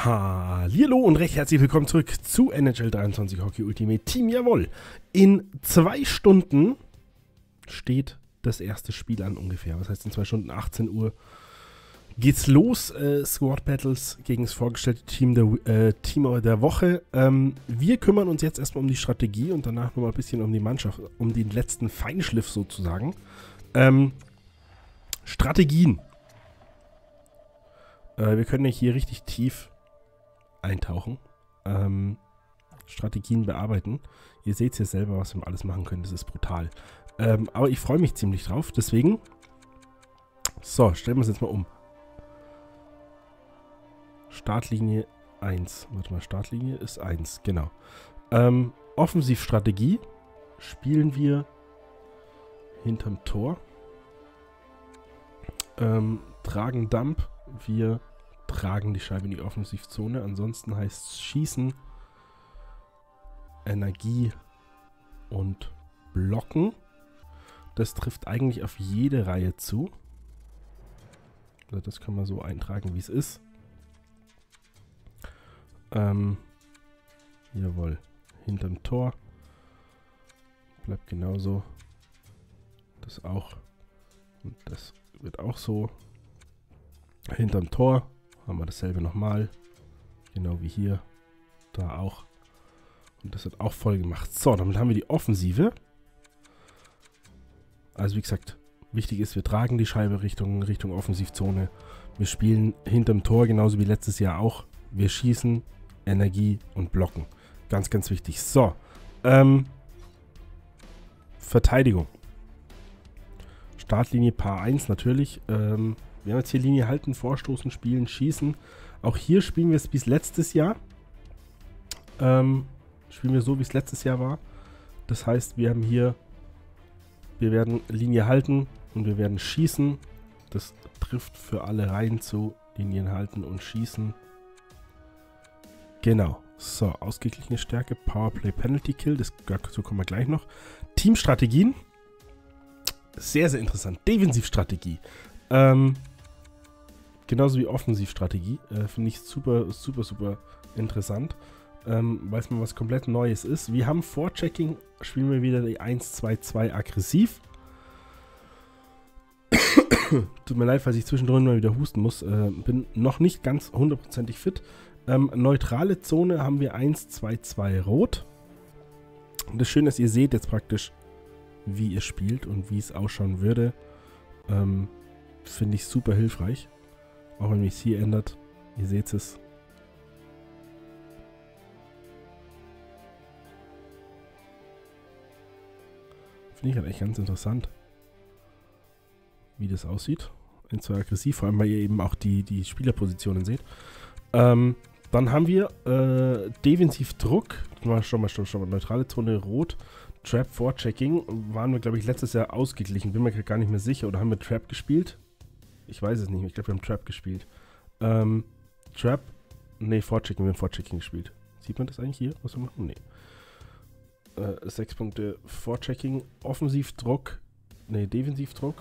Hallihallo und recht herzlich willkommen zurück zu NHL 23 Hockey Ultimate Team. Jawohl, in 2 Stunden steht das erste Spiel an ungefähr. Was heißt in 2 Stunden, 18 Uhr geht's los. Squad Battles gegen das vorgestellte Team der Woche. Wir kümmern uns jetzt erstmal um die Strategie und danach nochmal ein bisschen um die Mannschaft, um den letzten Feinschliff sozusagen. Strategien. Wir können ja hier richtig tief eintauchen. Strategien bearbeiten. Ihr seht es ja selber, was wir alles machen können. Das ist brutal. Aber ich freue mich ziemlich drauf. Deswegen. So, stellen wir es jetzt mal um. Startlinie 1. Warte mal, Startlinie ist 1. Genau. Offensivstrategie. Spielen wir hinterm Tor. Tragen Dump. Wir tragen die Scheibe in die Offensivzone. Ansonsten heißt es Schießen, Energie und Blocken. Das trifft eigentlich auf jede Reihe zu. Also das kann man so eintragen, wie es ist. Jawohl. Hinterm Tor. Bleibt genauso. Das auch. Und das wird auch so. Hinterm Tor haben wir dasselbe nochmal. Genau wie hier. Da auch. Und das wird auch voll gemacht. So, damit haben wir die Offensive. Also wie gesagt, wichtig ist, wir tragen die Scheibe Richtung Offensivzone. Wir spielen hinterm Tor, genauso wie letztes Jahr auch. Wir schießen, Energie und blocken. Ganz, ganz wichtig. So. Verteidigung. Startlinie Paar 1 natürlich. Wir haben jetzt hier Linie halten, vorstoßen, spielen, schießen. Auch hier spielen wir es wie es letztes Jahr. Spielen wir so, wie es letztes Jahr war. Das heißt, wir haben hier, wir werden Linie halten und wir werden schießen. Das trifft für alle Reihen zu. Linien halten und schießen. Genau. So, ausgeglichene Stärke, Powerplay, Penalty Kill. Dazu kommen wir gleich noch. Teamstrategien. Sehr, sehr interessant. Defensivstrategie. Genauso wie Offensivstrategie. Finde ich super, super, super interessant. Weil es mal was komplett Neues ist. Wir haben Vorchecking. Spielen wir wieder die 1-2-2 aggressiv. Tut mir leid, falls ich zwischendrin mal wieder husten muss. Bin noch nicht ganz hundertprozentig fit. Neutrale Zone haben wir 1-2-2 rot. Und das Schöne ist, ihr seht jetzt praktisch, wie ihr spielt und wie es ausschauen würde. Finde ich super hilfreich. Auch wenn mich es hier ändert. Ihr seht es. Finde ich halt echt ganz interessant, wie das aussieht. 1-2 aggressiv, vor allem weil ihr eben auch die Spielerpositionen seht. Dann haben wir Defensivdruck. Schon mal neutrale Zone rot. Trap Vorchecking waren wir, glaube ich, letztes Jahr ausgeglichen. Bin mir gar nicht mehr sicher. Oder haben wir Trap gespielt? Ich weiß es nicht mehr. Ich glaube, wir haben Trap gespielt. Trap. Ne, Vorchecking. Wir haben Vorchecking gespielt. Sieht man das eigentlich hier, was wir machen? Ne. 6 Punkte Vorchecking. Offensivdruck. Ne, Defensivdruck.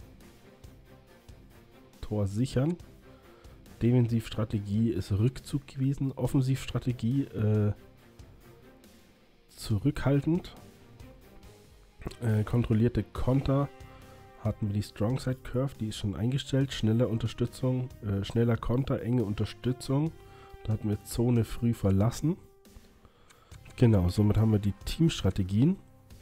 Tor sichern. Defensivstrategie ist Rückzug gewesen. Offensivstrategie zurückhaltend. Kontrollierte Konter hatten wir die Strong Side Curve, die ist schon eingestellt. Schneller Unterstützung, schneller Konter, enge Unterstützung. Da hatten wir Zone früh verlassen. Genau, somit haben wir die Teamstrategien.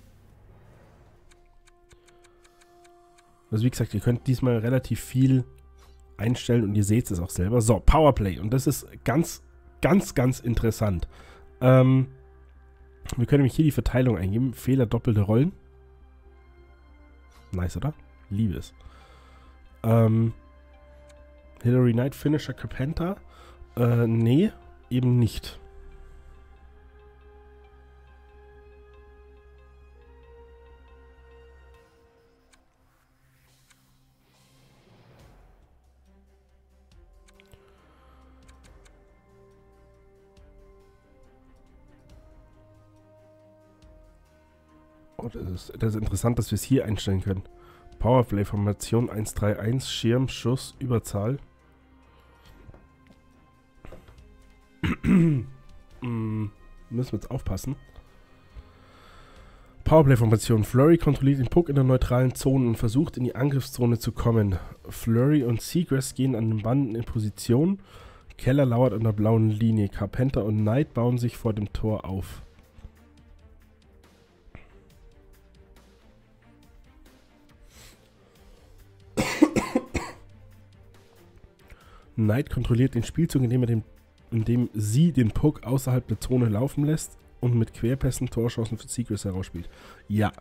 Also wie gesagt, ihr könnt diesmal relativ viel einstellen und ihr seht es auch selber. So, Powerplay. Und das ist ganz, ganz, ganz interessant. Wir können nämlich hier die Verteilung eingeben. Fehler, doppelte Rollen. Nice, oder? Liebe es. Hillary Knight, Finisher, Carpenter. Nee, eben nicht. Oh, das ist interessant, dass wir es hier einstellen können. Powerplay-Formation 1-3-1, Schirm, Schuss, Überzahl. Müssen wir jetzt aufpassen. Powerplay-Formation. Flurry kontrolliert den Puck in der neutralen Zone und versucht in die Angriffszone zu kommen. Flurry und Seagrass gehen an den Banden in Position. Keller lauert an der blauen Linie. Carpenter und Knight bauen sich vor dem Tor auf. Knight kontrolliert den Spielzug, indem sie den Puck außerhalb der Zone laufen lässt und mit Querpässen Torchancen für Seagrass herausspielt. Ja.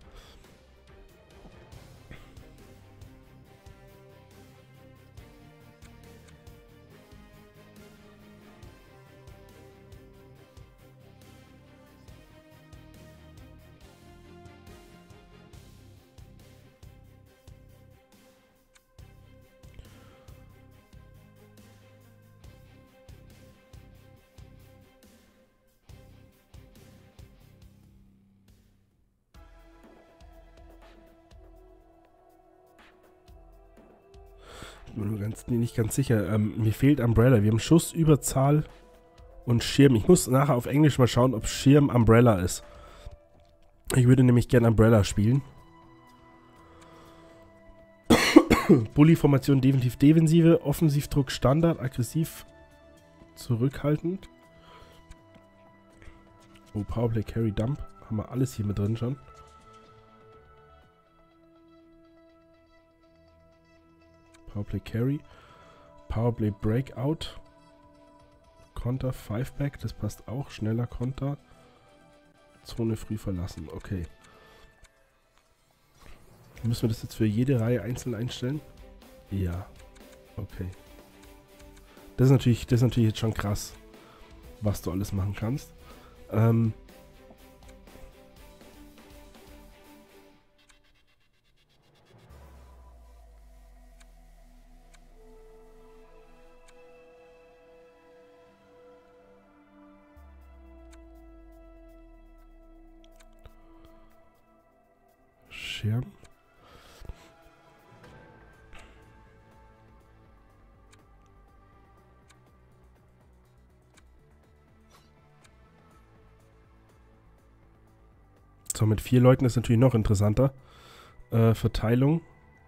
Nicht ganz sicher. Mir fehlt Umbrella. Wir haben Schuss, Überzahl und Schirm. Ich muss nachher auf Englisch mal schauen, ob Schirm Umbrella ist. Ich würde nämlich gerne Umbrella spielen. Bully-Formation definitiv Defensive, Offensivdruck Standard, aggressiv zurückhaltend. Oh, Powerplay, Carry, Dump. Haben wir alles hier mit drin schon. Powerplay Carry, Powerplay Breakout, Konter, 5-Back, das passt auch, schneller Konter, Zone früh verlassen, okay. Müssen wir das jetzt für jede Reihe einzeln einstellen? Ja, okay. Das ist natürlich jetzt schon krass, was du alles machen kannst. Schirm. So, mit 4 Leuten ist natürlich noch interessanter. Verteilung.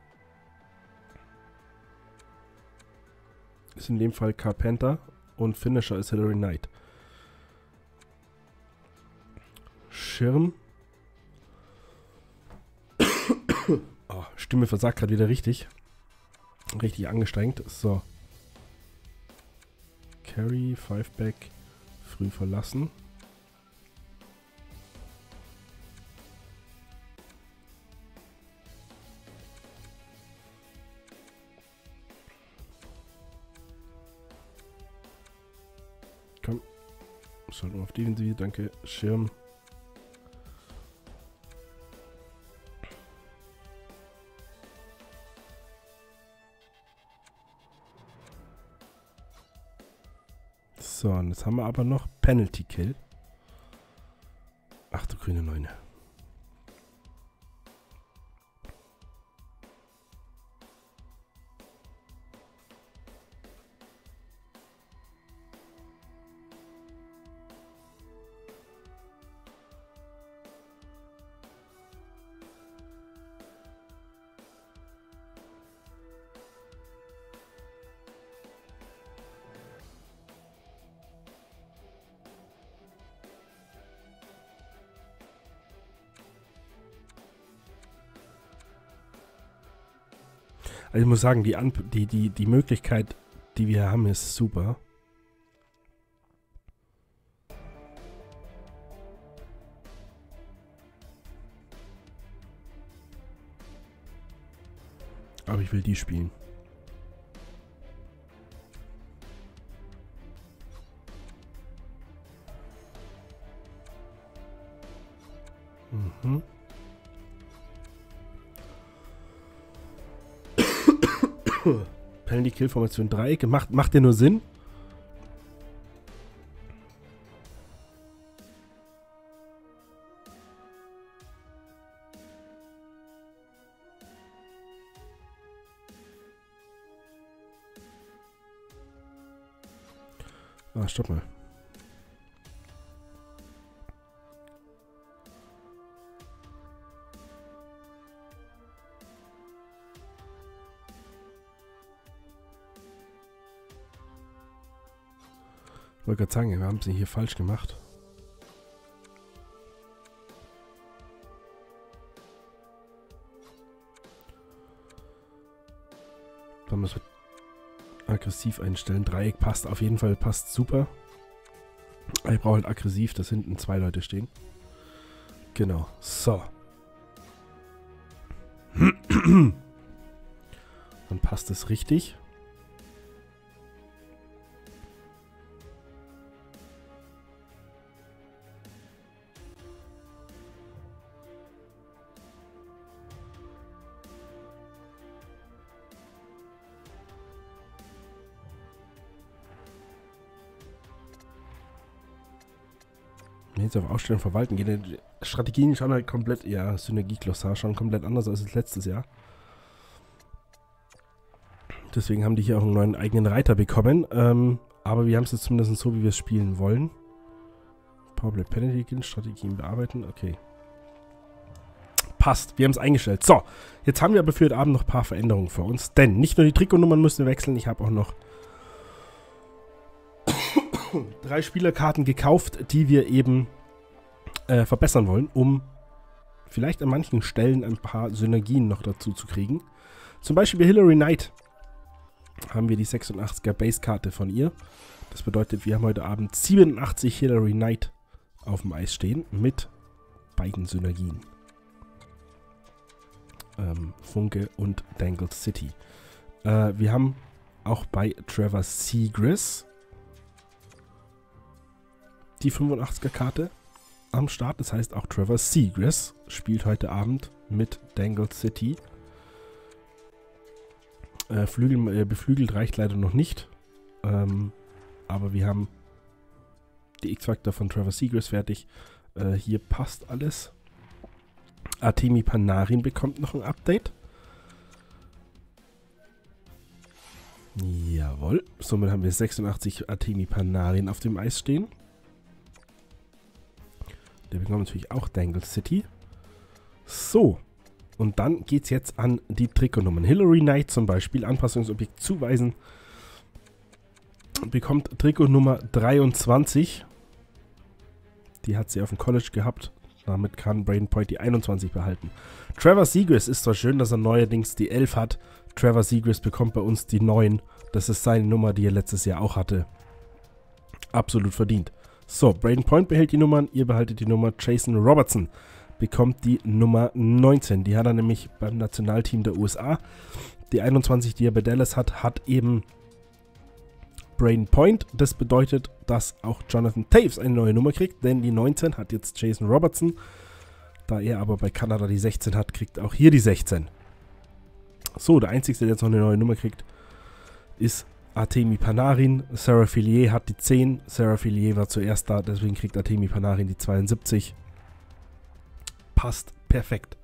Ist in dem Fall Carpenter und Finisher ist Hilary Knight. Schirm. Oh, Stimme versagt gerade wieder richtig. Richtig angestrengt. So. Carry, 5-Back, früh verlassen. Komm. Sollten wir auf Defensive, danke. Schirm. So, und jetzt haben wir aber noch Penalty Kill. Ach du grüne Neune. Also ich muss sagen, die Möglichkeit, die wir haben, ist super. Aber ich will die spielen. Mhm. Penalty Kill Formation Dreiecke. Macht der nur Sinn? Ah, stopp mal. Ich wollte gerade sagen, wir haben sie hier falsch gemacht. Dann müssen wir aggressiv einstellen. Dreieck passt auf jeden Fall, passt super. Ich brauche halt aggressiv, dass hinten 2 Leute stehen. Genau, so. Dann passt es richtig. Jetzt auf Ausstellung verwalten gehen. Die Strategien schauen halt komplett, ja, Synergie-Glossar schauen komplett anders aus als letztes Jahr. Deswegen haben die hier auch einen neuen eigenen Reiter bekommen. Aber wir haben es jetzt zumindest so, wie wir es spielen wollen. Powerplay Penalty, Strategien bearbeiten, okay. Passt, wir haben es eingestellt. So, jetzt haben wir aber für heute Abend noch ein paar Veränderungen vor uns. Denn nicht nur die Trikotnummern müssen wir wechseln, ich habe auch noch 3 Spielerkarten gekauft, die wir eben verbessern wollen, um vielleicht an manchen Stellen ein paar Synergien noch dazu zu kriegen. Zum Beispiel bei Hilary Knight haben wir die 86er Basekarte von ihr. Das bedeutet, wir haben heute Abend 87 Hilary Knight auf dem Eis stehen mit beiden Synergien. Funke und Dangle City. Wir haben auch bei Trevor Zegras die 85er Karte am Start. Das heißt, auch Trevor Zegras spielt heute Abend mit Dangle City. Beflügelt reicht leider noch nicht. Aber wir haben die X-Factor von Trevor Zegras fertig. Hier passt alles. Artemi Panarin bekommt noch ein Update. Jawohl. Somit haben wir 86 Artemi Panarin auf dem Eis stehen. Der bekommt natürlich auch Dangle City. So. Und dann geht es jetzt an die Trikotnummern. Hilary Knight zum Beispiel, Anpassungsobjekt zuweisen, bekommt Trikotnummer 23. Die hat sie auf dem College gehabt. Damit kann Brayden Point die 21 behalten. Trevor Zegras ist zwar schön, dass er neuerdings die 11 hat. Trevor Zegras bekommt bei uns die 9. Das ist seine Nummer, die er letztes Jahr auch hatte. Absolut verdient. So, Brayden Point behält die Nummern, ihr behaltet die Nummer. Jason Robertson bekommt die Nummer 19. Die hat er nämlich beim Nationalteam der USA. Die 21, die er bei Dallas hat, hat eben Brayden Point. Das bedeutet, dass auch Jonathan Toews eine neue Nummer kriegt, denn die 19 hat jetzt Jason Robertson. Da er aber bei Kanada die 16 hat, kriegt auch hier die 16. So, der Einzige, der jetzt noch eine neue Nummer kriegt, ist Artemi Panarin. Sarah Fillier hat die 10. Sarah Fillier war zuerst da, deswegen kriegt Artemi Panarin die 72. Passt perfekt.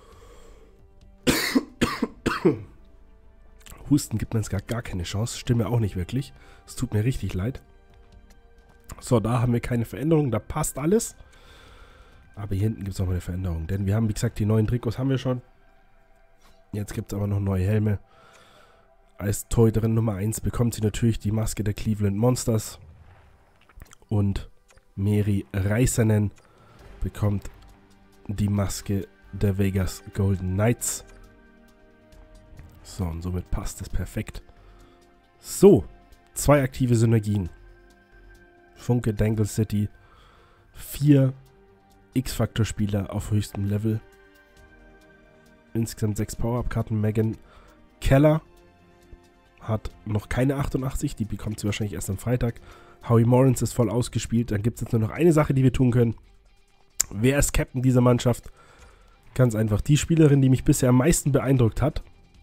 Husten gibt mir jetzt gar keine Chance. Stimme auch nicht wirklich. Es tut mir richtig leid. So, da haben wir keine Veränderung. Da passt alles. Aber hier hinten gibt es auch mal eine Veränderung. Denn wir haben, wie gesagt, die neuen Trikots haben wir schon. Jetzt gibt es aber noch neue Helme. Als Torhüterin Nummer 1 bekommt sie natürlich die Maske der Cleveland Monsters. Und Meri Räisänen bekommt die Maske der Vegas Golden Knights. So, und somit passt es perfekt. So, 2 aktive Synergien. Funke, Dangle City. 4 X-Factor-Spieler auf höchstem Level. Insgesamt 6 Power-Up-Karten. Megan Keller hat noch keine 88. Die bekommt sie wahrscheinlich erst am Freitag. Howie Morans ist voll ausgespielt. Dann gibt es jetzt nur noch eine Sache, die wir tun können. Wer ist Captain dieser Mannschaft? Ganz einfach. Die Spielerin, die mich bisher am meisten beeindruckt hat.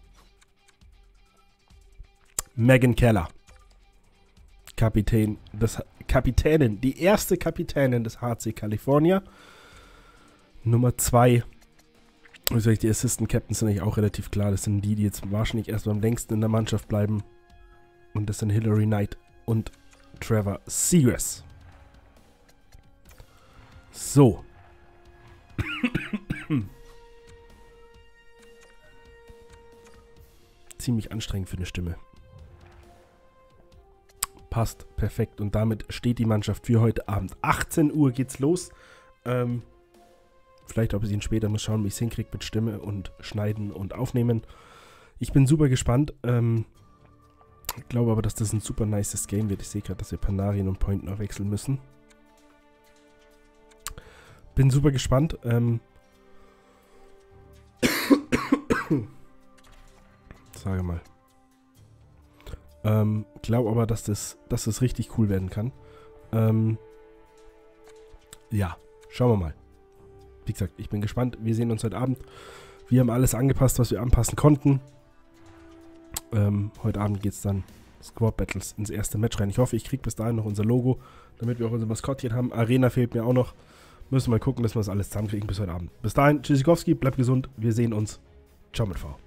Megan Keller. Kapitänin. Die erste Kapitänin des HC California. Nummer 2. Die Assistant Captains sind eigentlich auch relativ klar. Das sind die jetzt wahrscheinlich erst am längsten in der Mannschaft bleiben. Und das sind Hilary Knight und Trevor Zegras. So. Ziemlich anstrengend für eine Stimme. Passt, perfekt. Und damit steht die Mannschaft für heute Abend. 18 Uhr geht's los. Vielleicht auch ein bisschen später. Mal schauen, wie ich es hinkriege mit Stimme und Schneiden und Aufnehmen. Ich bin super gespannt. Ich glaube aber, dass das ein super nices Game wird. Ich sehe gerade, dass wir Panarien und Point noch wechseln müssen. Bin super gespannt. Sage mal. Glaube aber, dass das richtig cool werden kann. Ja, schauen wir mal. Wie gesagt, ich bin gespannt. Wir sehen uns heute Abend. Wir haben alles angepasst, was wir anpassen konnten. Heute Abend geht es dann Squad Battles ins erste Match rein. Ich hoffe, ich kriege bis dahin noch unser Logo, damit wir auch unser Maskottchen haben. Arena fehlt mir auch noch. Müssen wir mal gucken, dass wir das alles zusammenkriegen bis heute Abend. Bis dahin, Tschüssikowski, bleibt gesund. Wir sehen uns. Ciao mit V.